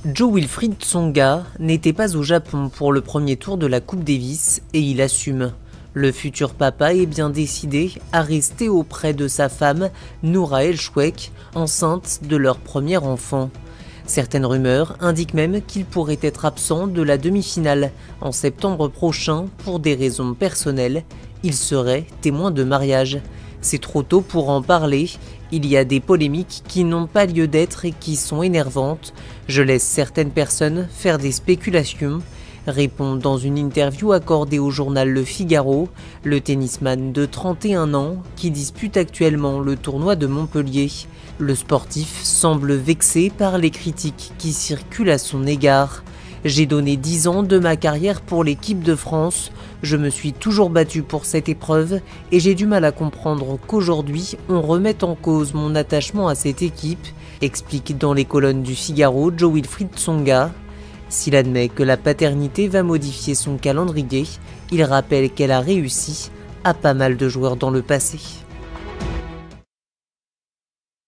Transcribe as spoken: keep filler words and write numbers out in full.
Jo-Wilfried Tsonga n'était pas au Japon pour le premier tour de la Coupe Davis et il assume. Le futur papa est bien décidé à rester auprès de sa femme, Noura El Chouek, enceinte de leur premier enfant. Certaines rumeurs indiquent même qu'il pourrait être absent de la demi-finale en septembre prochain pour des raisons personnelles. Il serait témoin de mariage. C'est trop tôt pour en parler. Il y a des polémiques qui n'ont pas lieu d'être et qui sont énervantes. Je laisse certaines personnes faire des spéculations, répond dans une interview accordée au journal Le Figaro le tennisman de trente et un ans qui dispute actuellement le tournoi de Montpellier. Le sportif semble vexé par les critiques qui circulent à son égard. J'ai donné dix ans de ma carrière pour l'équipe de France, je me suis toujours battu pour cette épreuve et j'ai du mal à comprendre qu'aujourd'hui on remette en cause mon attachement à cette équipe, explique dans les colonnes du Figaro Jo-Wilfried Tsonga. S'il admet que la paternité va modifier son calendrier, il rappelle qu'elle a réussi à pas mal de joueurs dans le passé.